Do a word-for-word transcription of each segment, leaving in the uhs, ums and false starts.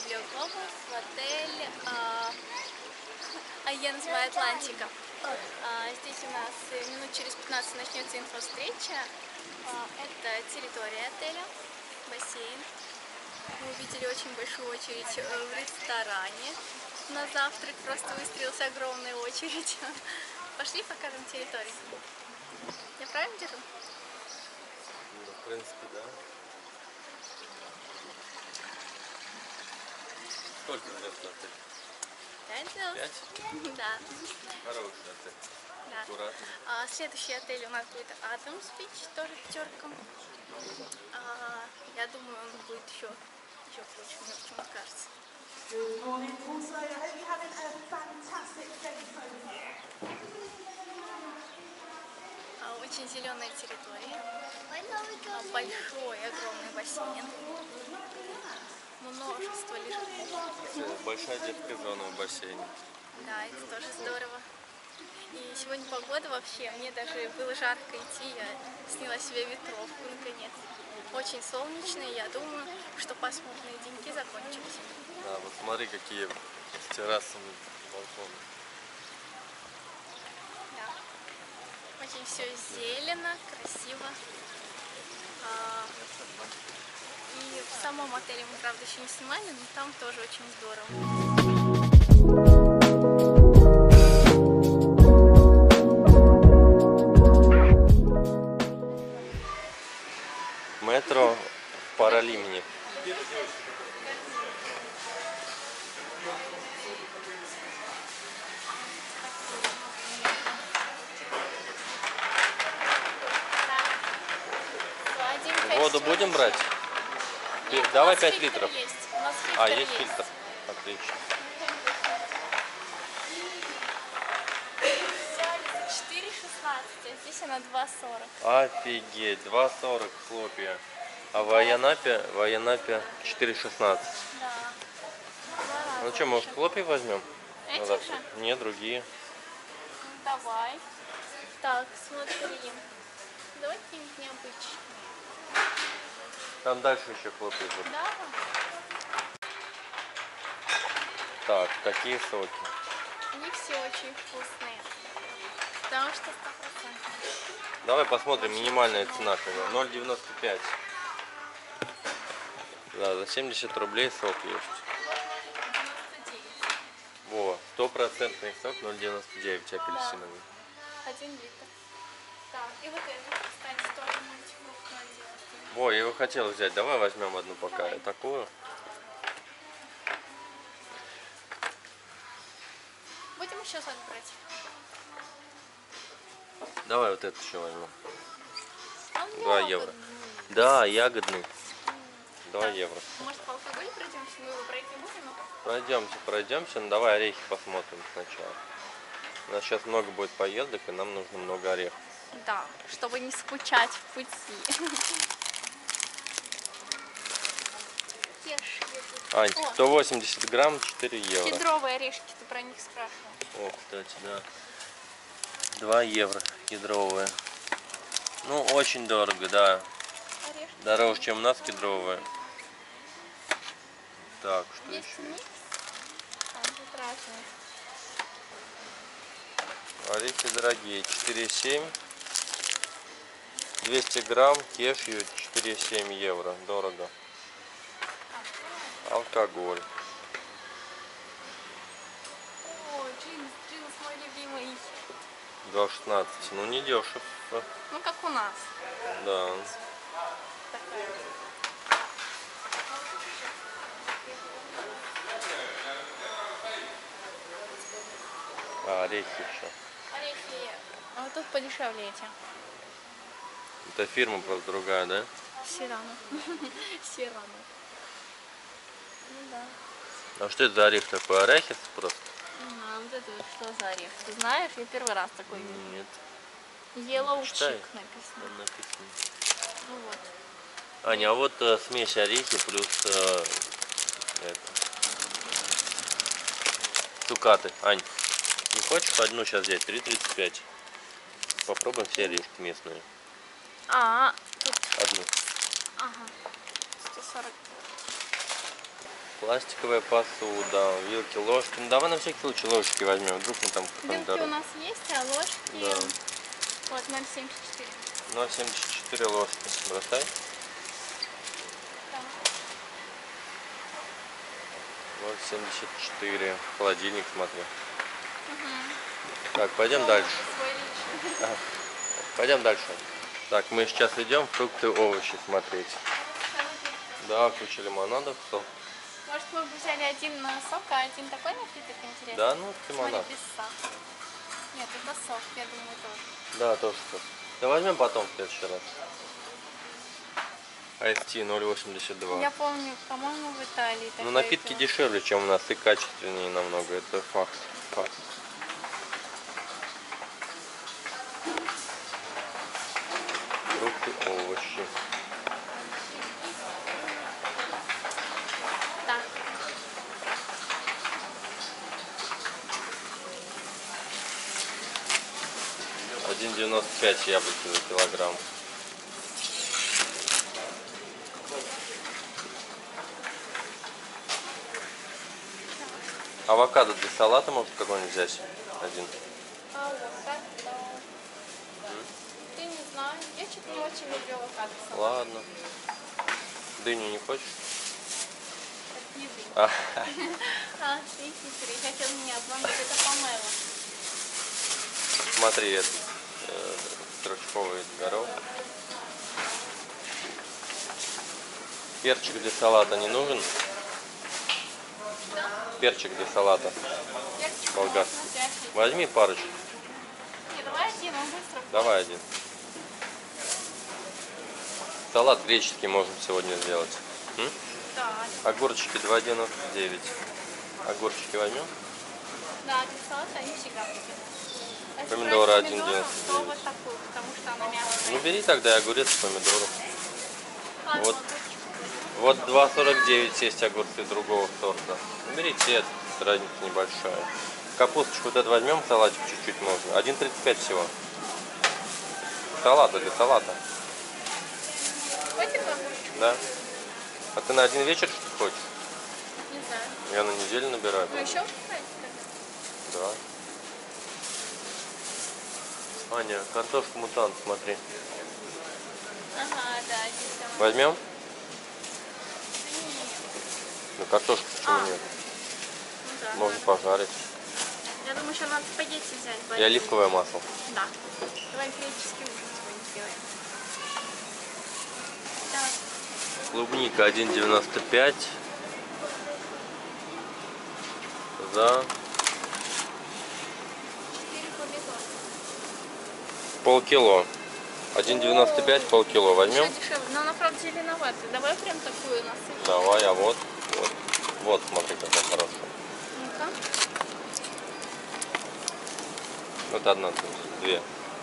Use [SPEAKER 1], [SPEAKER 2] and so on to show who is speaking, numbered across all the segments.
[SPEAKER 1] авиаглобус в отель, а, а я называю Атлантика. А, здесь у нас минут через пятнадцать начнется инфо-встреча. А, это территория отеля, бассейн. Мы увидели очень большую очередь в ресторане. На завтрак просто выстроилась огромная очередь. Пошли покажем территорию. Я правильно держу?
[SPEAKER 2] Ну, в принципе, да. Сколько звезд отель?
[SPEAKER 1] Пять звезд.
[SPEAKER 2] Пять?
[SPEAKER 1] Да.
[SPEAKER 2] Хороший отель.
[SPEAKER 1] Да.
[SPEAKER 2] Аккуратный.
[SPEAKER 1] А, следующий отель у нас будет Адамс Бич, тоже пятерка. А, я думаю, он будет еще, еще круче, мне почему-то кажется. А, очень зеленая территория. А, большой, огромный бассейн. Множество лежит.
[SPEAKER 2] Большая детская зона в бассейне.
[SPEAKER 1] Да, это тоже здорово. И сегодня погода вообще, мне даже было жарко идти, я сняла себе ветровку наконец. Очень солнечно, и я думаю, что пасмурные деньки закончились.
[SPEAKER 2] Да, вот смотри, какие с террасами балконы.
[SPEAKER 1] Да. Очень все зелено, красиво. А, и в самом отеле мы, правда, еще не снимали, но там тоже очень здорово.
[SPEAKER 2] Метро в Паралимне. Воду будем брать?
[SPEAKER 1] Нет,
[SPEAKER 2] давай пять литров.
[SPEAKER 1] Есть. У нас фильтр
[SPEAKER 2] А, есть
[SPEAKER 1] есть.
[SPEAKER 2] фильтр. Отлично.
[SPEAKER 1] четыре шестнадцать, а здесь она два сорок.
[SPEAKER 2] Офигеть, два сорок хлопья. А в Айанапе, в Айанапе четыре шестнадцать.
[SPEAKER 1] Да.
[SPEAKER 2] Ну что, может, хлопья возьмем?
[SPEAKER 1] Эти
[SPEAKER 2] Надо...
[SPEAKER 1] же?
[SPEAKER 2] Не, другие.
[SPEAKER 1] Ну, давай. Так, смотри. Давай какие-нибудь необычные.
[SPEAKER 2] Там дальше еще хлопья будут.
[SPEAKER 1] Да.
[SPEAKER 2] Так, такие соки.
[SPEAKER 1] Они все очень вкусные. Потому что сто процентов.
[SPEAKER 2] Давай посмотрим, минимальная цена какая. ноль девяносто пять. Да, за семьдесят рублей сок есть.
[SPEAKER 1] девяносто девять.
[SPEAKER 2] Во, стопроцентный сок ноль девяносто девять апельсиновый.
[SPEAKER 1] Один литр. Так, и вот это, кстати, тоже мультифрукт ноль девяносто девять.
[SPEAKER 2] Во, я его хотел взять. Давай возьмем одну пока.
[SPEAKER 1] Давай.
[SPEAKER 2] Такую.
[SPEAKER 1] Будем еще сок брать?
[SPEAKER 2] Давай вот это еще возьмем.
[SPEAKER 1] Он
[SPEAKER 2] два
[SPEAKER 1] ягодный.
[SPEAKER 2] евро. Да, ягодный. два евро.
[SPEAKER 1] Может, по алкоголю пройдемся? Мы его брать не будем?
[SPEAKER 2] Пройдемся, пройдемся. Ну давай орехи посмотрим сначала. У нас сейчас много будет поездок, и нам нужно много орехов.
[SPEAKER 1] Да, чтобы не скучать в пути.
[SPEAKER 2] Ань, сто восемьдесят грамм, четыре евро.
[SPEAKER 1] Кедровые орешки, ты про них спрашивал.
[SPEAKER 2] О, кстати, да. два евро кедровые. Ну, очень дорого, да.
[SPEAKER 1] Орешки.
[SPEAKER 2] Дороже, чем у нас кедровые. Так, что
[SPEAKER 1] Есть
[SPEAKER 2] еще
[SPEAKER 1] микс. Там тут разные.
[SPEAKER 2] Орехи дорогие. четыре семь. двести грамм, кешью четыре семь евро. Дорого. Алкоголь.
[SPEAKER 1] О, джинс, джинс мой любимый.
[SPEAKER 2] два шестнадцать. Ну, не дешево.
[SPEAKER 1] Ну, как у нас.
[SPEAKER 2] Да.
[SPEAKER 1] Такая.
[SPEAKER 2] А, орехи еще.
[SPEAKER 1] Орехи. А вот тут подешевле эти.
[SPEAKER 2] Это фирма просто другая, да?
[SPEAKER 1] Сирано. Сирано. Ну да.
[SPEAKER 2] А что это за орех такой? Арахис просто?
[SPEAKER 1] А вот это вот что за орех? Ты знаешь? Я первый раз такой вижу.
[SPEAKER 2] Нет.
[SPEAKER 1] Yellow
[SPEAKER 2] Читай.
[SPEAKER 1] chick написано.
[SPEAKER 2] Там написано.
[SPEAKER 1] Ну вот.
[SPEAKER 2] Аня, а вот э, смесь орехи плюс э, это, цукаты. Ань, не хочешь одну сейчас взять? три тридцать пять. Попробуем все орешки местные.
[SPEAKER 1] А, тут.
[SPEAKER 2] Одну.
[SPEAKER 1] Ага. сто сорок.
[SPEAKER 2] Пластиковая посуда, вилки, ложки. Ну давай на всякий случай ложки возьмем. Вдруг мы там
[SPEAKER 1] Вилки
[SPEAKER 2] дорогу.
[SPEAKER 1] у нас есть, а ложки...
[SPEAKER 2] Да.
[SPEAKER 1] Вот, ноль семьдесят четыре.
[SPEAKER 2] ноль семьдесят четыре ложки. Бросай.
[SPEAKER 1] Да.
[SPEAKER 2] ноль семьдесят четыре. Холодильник, смотри.
[SPEAKER 1] Угу.
[SPEAKER 2] Так, пойдем
[SPEAKER 1] Ну,
[SPEAKER 2] дальше.
[SPEAKER 1] свой личный.
[SPEAKER 2] Ага. Пойдем дальше. Так, мы сейчас идем фрукты, овощи смотреть. Да, куча лимонадов, сок.
[SPEAKER 1] Может, мы бы взяли один на сок, а один такой напиток интересный?
[SPEAKER 2] Да, ну
[SPEAKER 1] Смотри,
[SPEAKER 2] лимонад.
[SPEAKER 1] без сахара. Нет, это сок, я думаю, тоже.
[SPEAKER 2] Да, тоже сок. Да возьмем потом в следующий раз. Айс-ти ноль восемьдесят два.
[SPEAKER 1] Я помню, по-моему, в Италии.
[SPEAKER 2] Ну
[SPEAKER 1] такая
[SPEAKER 2] напитки
[SPEAKER 1] пила.
[SPEAKER 2] дешевле, чем у нас, и качественнее намного. Это факт. Факт. Фрукты, овощи.
[SPEAKER 1] Да.
[SPEAKER 2] один девяносто пять яблоки за килограмм. Авокадо для салата может какой-нибудь взять? Один.
[SPEAKER 1] А вот так, да. Ты не знаю, я что-то не очень люблю авокадо.
[SPEAKER 2] Ладно. Дыню не хочешь?
[SPEAKER 1] Это не дынь.
[SPEAKER 2] А,
[SPEAKER 1] А, ты хитрый, хотел меня обмануть, это помело.
[SPEAKER 2] смотри, этот э, стручковый горох. Перчик для салата не нужен? Перчик для салата.
[SPEAKER 1] Перчик
[SPEAKER 2] Болгарский.
[SPEAKER 1] можно взять.
[SPEAKER 2] Возьми парочку.
[SPEAKER 1] Не, давай один, он быстро.
[SPEAKER 2] Давай один. Салат греческий можем сегодня сделать. М?
[SPEAKER 1] Да,
[SPEAKER 2] Огурчики два девяносто девять. Огурчики возьмем?
[SPEAKER 1] да, для салата они всегда выгодны. А если
[SPEAKER 2] Помидоры
[SPEAKER 1] брать
[SPEAKER 2] один
[SPEAKER 1] помидоры,
[SPEAKER 2] девяносто
[SPEAKER 1] то
[SPEAKER 2] девять.
[SPEAKER 1] вот такую, потому что она мягкая.
[SPEAKER 2] Ну бери тогда огурец, помидоры.
[SPEAKER 1] Ладно,
[SPEAKER 2] Вот.
[SPEAKER 1] огурчик возьму.
[SPEAKER 2] Вот два сорок девять есть огурцы другого сорта. Бери цвет, разница небольшая. Капусточку вот эту возьмем, салатик чуть-чуть можно. один тридцать пять всего. Салата для салата.
[SPEAKER 1] Хватит огурчик?
[SPEAKER 2] Да. А ты на один вечер что хочешь?
[SPEAKER 1] Не знаю.
[SPEAKER 2] Я на неделю набираю.
[SPEAKER 1] Ну еще хватит тогда.
[SPEAKER 2] Да. Аня, картошку мутант, смотри.
[SPEAKER 1] Ага, да, здесь там.
[SPEAKER 2] Возьмем?
[SPEAKER 1] Да нет.
[SPEAKER 2] Ну картошку почему
[SPEAKER 1] А.
[SPEAKER 2] нет?
[SPEAKER 1] Ну да.
[SPEAKER 2] Можно
[SPEAKER 1] надо.
[SPEAKER 2] пожарить.
[SPEAKER 1] Я думаю, еще надо спагетти взять.
[SPEAKER 2] И
[SPEAKER 1] большие.
[SPEAKER 2] оливковое масло.
[SPEAKER 1] Да. Давай греческий ужин сегодня сделаем. Так.
[SPEAKER 2] Клубника один девяносто пять. За
[SPEAKER 1] четыре помидора.
[SPEAKER 2] полкило. один девяносто пять, полкило возьмем.
[SPEAKER 1] Еще дешевле. Но она, правда, зеленоватая. Давай прям такую насыпем.
[SPEAKER 2] Давай, а вот, вот, вот, смотри, какая хорошая.
[SPEAKER 1] Ну-ка.
[SPEAKER 2] Вот одна, две.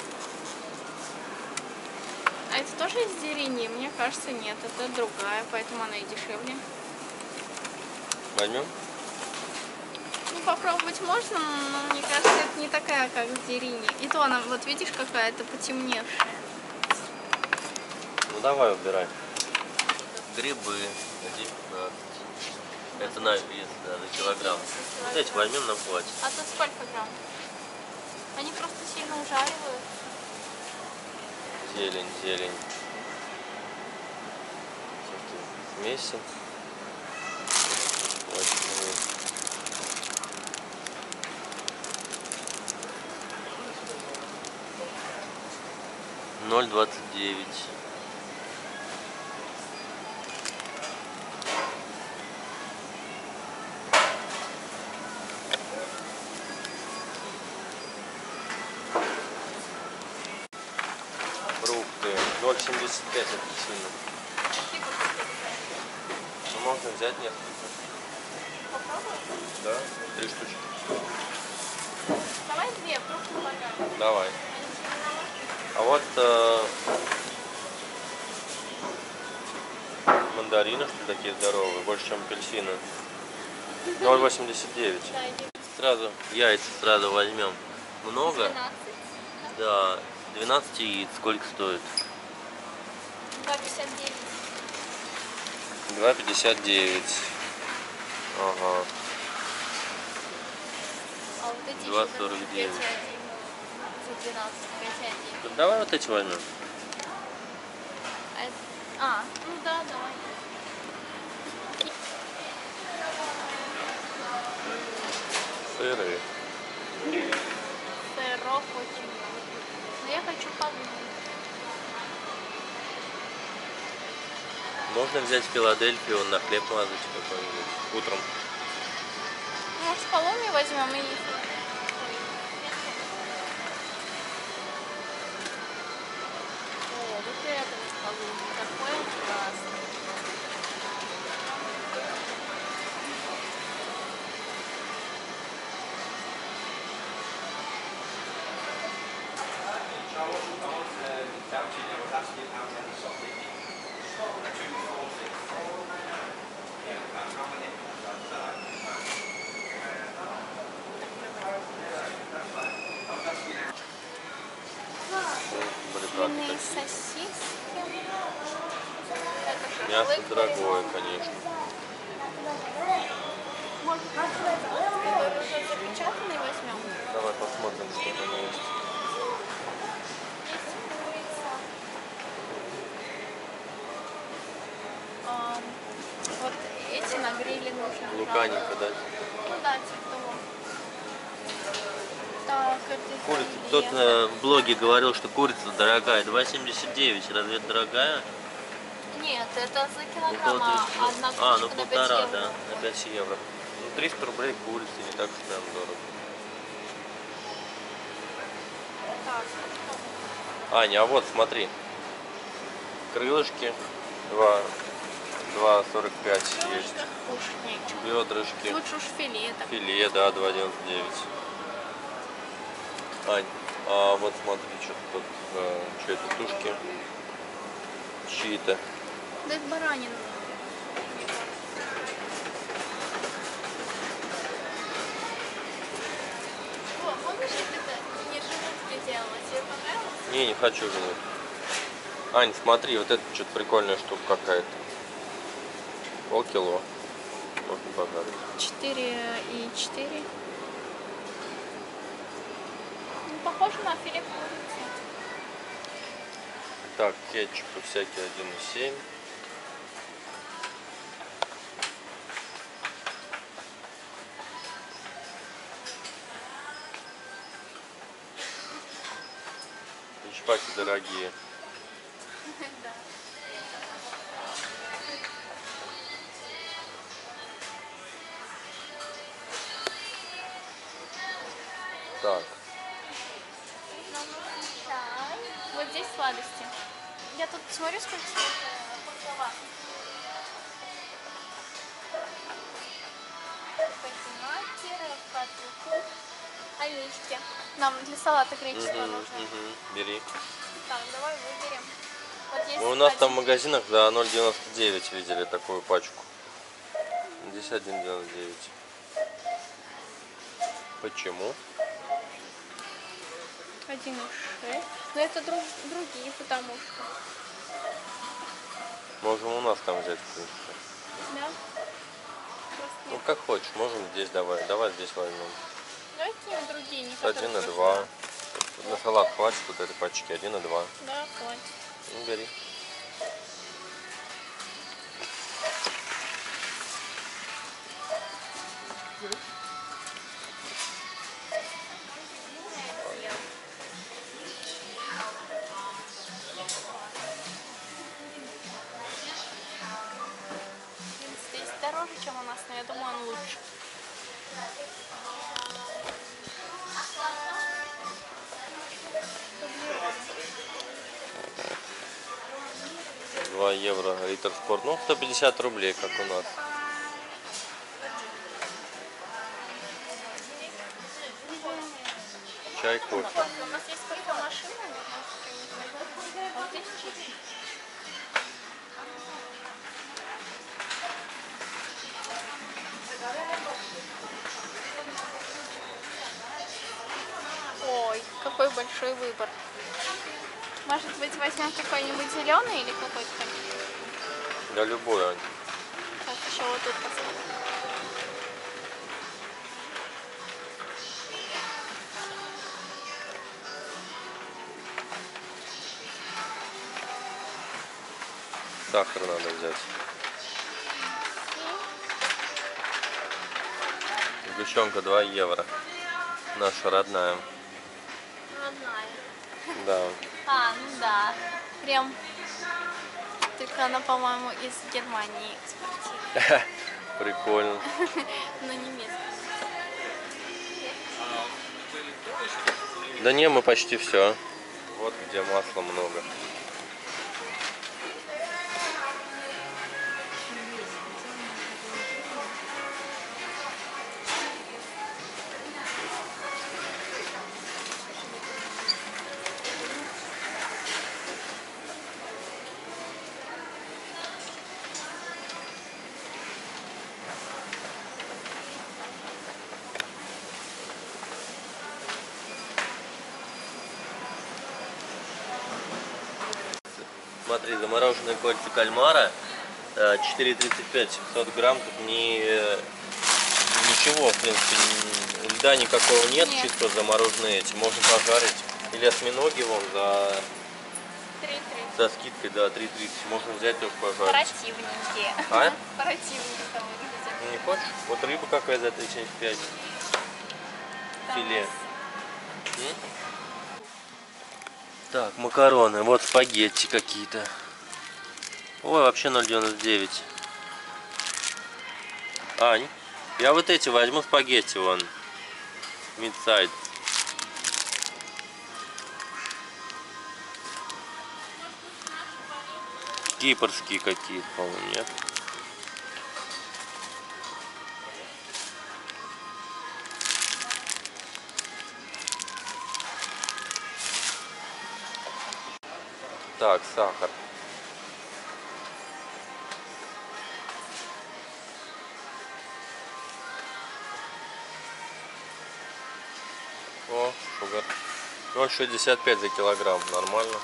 [SPEAKER 1] А это тоже из дерени? Мне кажется, нет. Это другая, поэтому она и дешевле.
[SPEAKER 2] Возьмем?
[SPEAKER 1] Ну, попробовать можно, но мне кажется, это не такая, как в дерени. И то она, вот видишь, какая-то потемневшая.
[SPEAKER 2] Ну давай, убирай. Грибы. один пятнадцать. Это на вес, да, на килограмм. Вот эти возьмем, нам хватит.
[SPEAKER 1] А то сколько грамм? Они просто сильно ужаривают.
[SPEAKER 2] Зелень, зелень. Смеси. ноль двадцать девять. Фрукты ноль семьдесят пять апельсинов. Ну, можно взять несколько.
[SPEAKER 1] Попробуем?
[SPEAKER 2] Да, три штучки.
[SPEAKER 1] Давай две, вдруг не понравится.
[SPEAKER 2] Давай.
[SPEAKER 1] Они зеленоватые.
[SPEAKER 2] А вот э, мандарины, что ли, такие здоровые, больше, чем апельсины. ноль восемьдесят девять.
[SPEAKER 1] Да, иди.
[SPEAKER 2] Сразу яйца сразу возьмем. Много?
[SPEAKER 1] двенадцать.
[SPEAKER 2] Да. двенадцать яиц. Сколько стоит?
[SPEAKER 1] два пятьдесят девять.
[SPEAKER 2] два пятьдесят девять. Ага.
[SPEAKER 1] А вот эти
[SPEAKER 2] два
[SPEAKER 1] еще
[SPEAKER 2] сорок девять.
[SPEAKER 1] пять один за двенадцать, пять один.
[SPEAKER 2] Давай вот эти возьмем.
[SPEAKER 1] А, это- а, ну да, давай.
[SPEAKER 2] Сыры.
[SPEAKER 1] Сырок очень много. Но я хочу подумать.
[SPEAKER 2] Можно взять Филадельфию, на хлеб мазать какой-нибудь утром.
[SPEAKER 1] Может, поломи возьмем и... О, вот это вот поломи. Такое классное. Свиные
[SPEAKER 2] Брикаты.
[SPEAKER 1] сосиски. Это
[SPEAKER 2] Мясо
[SPEAKER 1] шашлык
[SPEAKER 2] дорогое,
[SPEAKER 1] куриный.
[SPEAKER 2] конечно.
[SPEAKER 1] Может, который уже запечатанный возьмем?
[SPEAKER 2] Давай посмотрим, что там есть.
[SPEAKER 1] Есть курица. А, вот эти на гриле нужно.
[SPEAKER 2] Луканенько, да?
[SPEAKER 1] Ну да, типа того. Так, это
[SPEAKER 2] Курица.
[SPEAKER 1] филе.
[SPEAKER 2] Кто-то на блоге говорил, что курица дорогая. два семьдесят девять. Разве это дорогая?
[SPEAKER 1] Нет, это за килограмм,
[SPEAKER 2] Около
[SPEAKER 1] а
[SPEAKER 2] тридцати.
[SPEAKER 1] одна
[SPEAKER 2] А, ну
[SPEAKER 1] курочка на пять
[SPEAKER 2] полтора,
[SPEAKER 1] евро.
[SPEAKER 2] да, на пять евро. Ну, триста рублей курицы, не так уж прям дорого.
[SPEAKER 1] Так,
[SPEAKER 2] Аня, а вот смотри. Крылышки два сорок пять есть.
[SPEAKER 1] кушать нечего.
[SPEAKER 2] Бедрышки.
[SPEAKER 1] Лучше уж филе так.
[SPEAKER 2] Филе, да, два девяносто девять. Ань, а вот смотри, что тут, э, что это, тушки чьи-то.
[SPEAKER 1] Да это баранина. О, помнишь, как это не желудки делала? Тебе понравилось?
[SPEAKER 2] Не, не хочу женить. Ань, смотри, вот это что-то прикольная штука какая-то. Полкило. Можно пожарить.
[SPEAKER 1] четыре и четыре. Ну, похоже на филе курицы.
[SPEAKER 2] Так, кетчупы всякие один и семь. И шпаки дорогие.
[SPEAKER 1] Да.
[SPEAKER 2] Так,
[SPEAKER 1] Нам нужен чай. Вот здесь сладости. Я тут смотрю, сколько стоит пахлава. Патинатер, патруху, орешки. Нам для салата греческого
[SPEAKER 2] угу,
[SPEAKER 1] нужно.
[SPEAKER 2] угу, бери.
[SPEAKER 1] Так, давай выберем. Вот есть
[SPEAKER 2] Ну, у нас
[SPEAKER 1] один.
[SPEAKER 2] там в магазинах за ноль девяносто девять видели такую пачку. Здесь один девяносто девять. Почему?
[SPEAKER 1] один и шесть. Но это друг, другие, потому что.
[SPEAKER 2] Можем у нас там взять, в принципе.
[SPEAKER 1] Да? Просто
[SPEAKER 2] Ну,
[SPEAKER 1] нет.
[SPEAKER 2] как хочешь, можем здесь давай. Давай здесь возьмем.
[SPEAKER 1] Давайте другие, не которые
[SPEAKER 2] Один и
[SPEAKER 1] в
[SPEAKER 2] два.
[SPEAKER 1] прошлый
[SPEAKER 2] Тут на салат хватит вот этой пачки. Один и два.
[SPEAKER 1] раз. Да, хватит.
[SPEAKER 2] Ну, бери.
[SPEAKER 1] Здесь дороже, чем у нас, но я думаю, он лучше.
[SPEAKER 2] два евро литр спорт. Ну, сто пятьдесят рублей, как у нас. Чай, кофе.
[SPEAKER 1] У нас есть кофемашина, а вот здесь чипсы. Ой, какой большой выбор. Может быть, возьмем какой-нибудь зеленый или какой-то?
[SPEAKER 2] Да, любой, Ань.
[SPEAKER 1] Так, еще вот тут посмотрим.
[SPEAKER 2] Сахар надо взять. Сгущенка два евро. Наша родная.
[SPEAKER 1] Родная.
[SPEAKER 2] Да.
[SPEAKER 1] А, ну да. Прям. Только она, по-моему, из Германии экспортирует.
[SPEAKER 2] Прикольно.
[SPEAKER 1] На немецком.
[SPEAKER 2] Да не, мы почти все. Вот где масла много. Смотри, замороженные кольца кальмара четыре тридцать пять, семьсот грамм, тут не, ничего, в принципе, льда никакого нет,
[SPEAKER 1] Нет.
[SPEAKER 2] чисто замороженные эти, можно пожарить. Или осьминоги вон за, за скидкой, да, три тридцать, можно взять их пожарить.
[SPEAKER 1] Противненькие.
[SPEAKER 2] А?
[SPEAKER 1] Противненько выглядит.
[SPEAKER 2] Не хочешь? Вот рыба какая за три семьдесят пять. Филе. М? Так, макароны, вот спагетти какие-то. Ой, вообще ноль девяносто девять. Ань, я вот эти возьму спагетти вон. Мидсайд. Кипрские какие-то, по-моему, нет? Так, сахар. О, шугар. ноль шестьдесят пять за килограмм, нормально.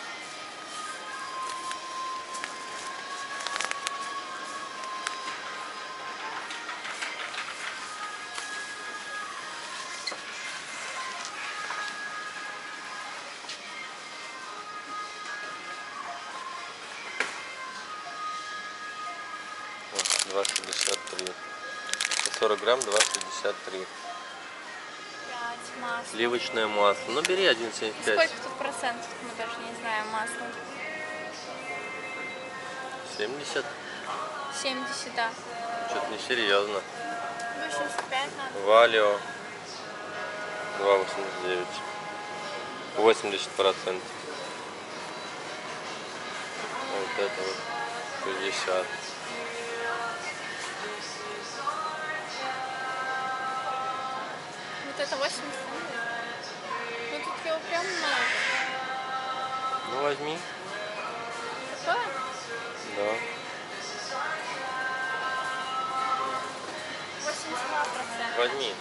[SPEAKER 2] два шестьдесят три. сорок грамм, два шестьдесят три.
[SPEAKER 1] пять масла.
[SPEAKER 2] Сливочное масло. Ну бери один семьдесят пять.
[SPEAKER 1] Сколько тут процентов? Мы даже не знаем масла.
[SPEAKER 2] семьдесят.
[SPEAKER 1] семьдесят, да.
[SPEAKER 2] Что-то несерьезно.
[SPEAKER 1] восемьдесят пять надо.
[SPEAKER 2] Валио. два восемьдесят девять. восемьдесят процентов. Вот это вот шестьдесят.
[SPEAKER 1] Вот это восемьдесят. Ну тут его прям много.
[SPEAKER 2] Ну возьми.
[SPEAKER 1] Такое?
[SPEAKER 2] Да.
[SPEAKER 1] восемьдесят два процента.
[SPEAKER 2] Возьми.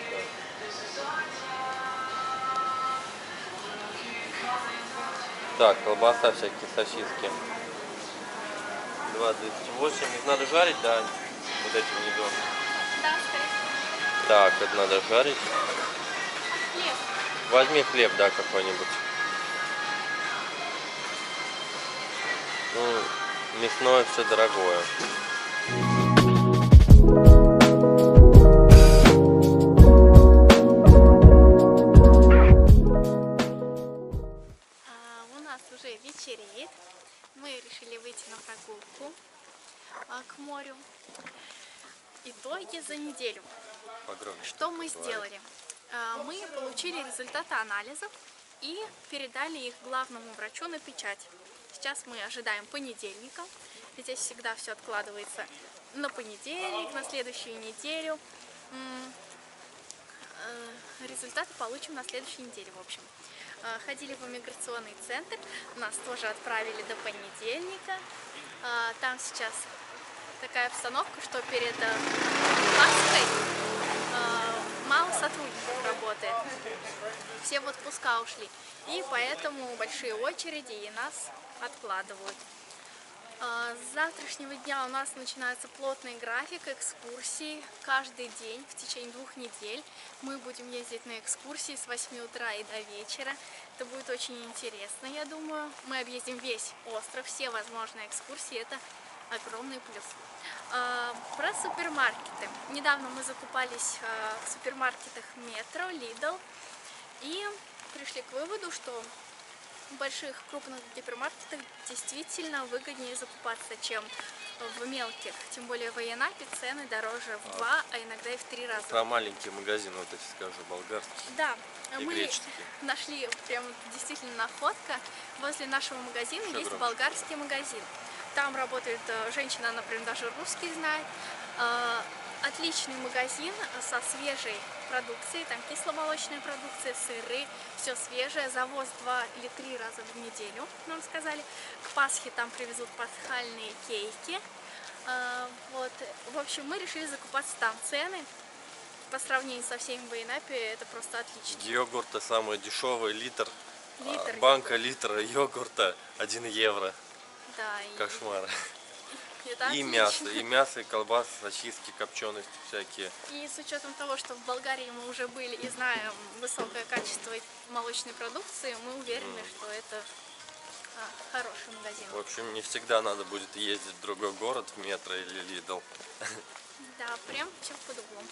[SPEAKER 2] Так, колбаса всякие, сосиски. два тридцать восемь. Их надо жарить, да? Вот эти внизу.
[SPEAKER 1] Да, скорее.
[SPEAKER 2] Так, это надо жарить.
[SPEAKER 1] Хлеб.
[SPEAKER 2] Возьми хлеб, да, какой-нибудь. Ну, мясное все дорогое.
[SPEAKER 1] А, у нас уже вечереет. Мы решили выйти на прогулку а, к морю. Итоги за неделю.
[SPEAKER 2] Погромче.
[SPEAKER 1] Что мы сделали? А, мы получили результаты анализов и передали их главному врачу на печать. Сейчас мы ожидаем понедельника. Здесь всегда все откладывается на понедельник, на следующую неделю. Результаты получим на следующей неделе, в общем. Ходили в иммиграционный центр, нас тоже отправили до понедельника. Там сейчас такая обстановка, что перед Пасхой мало сотрудников работает. Все в отпуска ушли. И поэтому большие очереди и нас откладывают. С завтрашнего дня у нас начинается плотный график экскурсий. Каждый день в течение двух недель мы будем ездить на экскурсии с восьми утра и до вечера. Это будет очень интересно, я думаю. Мы объездим весь остров, все возможные экскурсии. Это огромный плюс. А, про супермаркеты. Недавно мы закупались а, в супермаркетах Метро, Lidl и пришли к выводу, что в больших крупных гипермаркетах действительно выгоднее закупаться, чем в мелких. Тем более в Айянапе цены дороже в два, а иногда и в три раза.
[SPEAKER 2] Про маленькие магазины, вот эти скажу, болгарские.
[SPEAKER 1] Да,
[SPEAKER 2] и
[SPEAKER 1] мы
[SPEAKER 2] греческие.
[SPEAKER 1] нашли прям действительно находка. Возле нашего магазина
[SPEAKER 2] Еще
[SPEAKER 1] есть
[SPEAKER 2] громче.
[SPEAKER 1] болгарский магазин. Там работает э, женщина, она прям даже русский знает. Э, Отличный магазин со свежей продукцией, там кисломолочная продукция, сыры, все свежее, завоз два или три раза в неделю, нам сказали. К Пасхе там привезут пасхальные кейки. А, вот, в общем, мы решили закупаться там. Цены по сравнению со всеми в Айянапе это просто отлично.
[SPEAKER 2] Йогурта самый дешевый, литр,
[SPEAKER 1] Литр
[SPEAKER 2] а, банка литра йогурта один евро.
[SPEAKER 1] Да, и
[SPEAKER 2] Кошмар.
[SPEAKER 1] это
[SPEAKER 2] И
[SPEAKER 1] отлично.
[SPEAKER 2] мясо, и мясо, и колбасы, сосиски, копчености всякие.
[SPEAKER 1] И с учетом того, что в Болгарии мы уже были и знаем высокое качество молочной продукции, мы уверены,
[SPEAKER 2] Mm.
[SPEAKER 1] что это а, хороший магазин.
[SPEAKER 2] В общем, не всегда надо будет ездить в другой город, в метро или Lidl.
[SPEAKER 1] Да, прям чем под углом.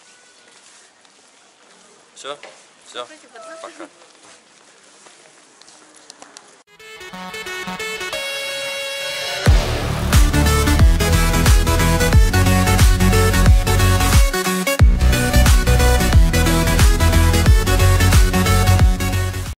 [SPEAKER 2] Все? Все?
[SPEAKER 1] Вроде бы, да.
[SPEAKER 2] Пока.